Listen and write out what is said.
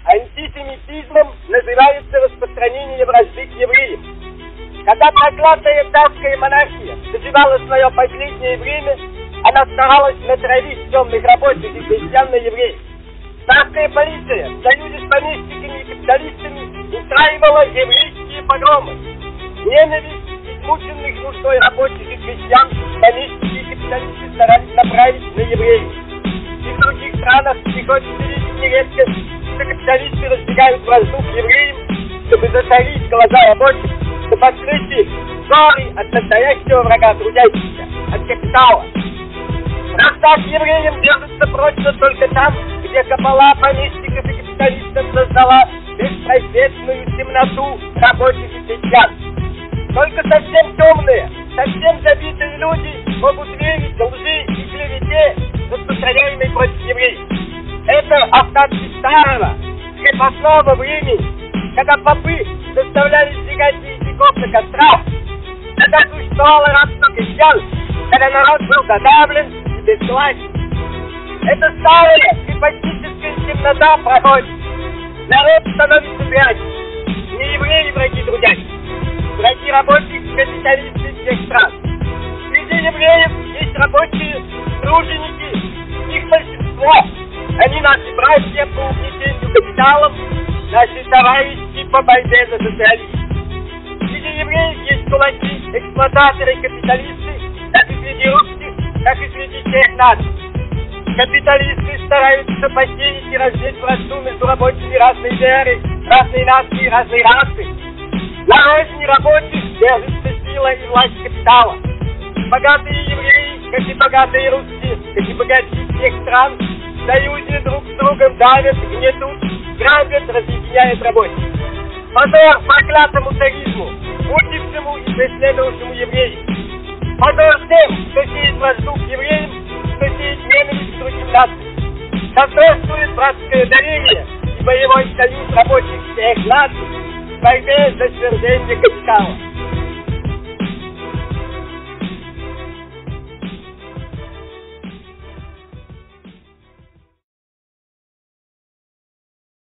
Антисемитизмом называется распространение вражды к евреям. Когда проклятая царская монархия доживала свое последнее время, она старалась натравить темных рабочих и крестьян на евреев. Царская полиция в союзе с помещиками и капиталистами устраивала еврейские погромы. Ненависть измученных нуждой рабочих и крестьян помещики и капиталисты старались направить на евреев. И в других странах приходится видеть нередко, что капиталисты разбегают вражду к евреям, чтобы затарить глаза рабочих, чтобы открыть их ссоры от настоящего врага трудящихся, от капитала. Вражда к евреям держится прочно только там, где кабала помещиков и капиталистов создала беспросветную темноту рабочих и крестьян. Только совсем темные, совсем забитые люди могут верить в лжи и клевете, распространяемой против евреев. Это остатки старого, крепостного времени, когда попы заставляли сжигать еретиков на кострах, когда существовало рабство крестьян, когда народ был задавлен и бесплатен. Эта старая крепостническая темнота проходит. Народ становится прячем. Не евреи враги трудящих, враги рабочих капиталисты всех стран. Среди евреев есть рабочие труженики, их большинство. Они наши братья по угнетению капиталом, наши товарищи по борьбе за социализм. Среди евреев есть кулаки, эксплуататоры и капиталисты, как и среди русских, так и среди всех наций. Капиталисты стараются посеять и развить вражду между рабочими разной веры, разной нации, разной расы. На розни рабочих держится сила и власть капитала. Богатые евреи, как и богатые русские, как и богачи всех стран, в союзе друг с другом давят, гнетут, грабят, разъединяют рабочих. Позор проклятому царизму, мучившему и преследовавшему евреев. Позор тем, кто сеет вражду к евреям, кто сеет ненависть к другим нациям. Да здравствует братское доверие и боевой союз рабочих всех наций в борьбе за свержение капитала.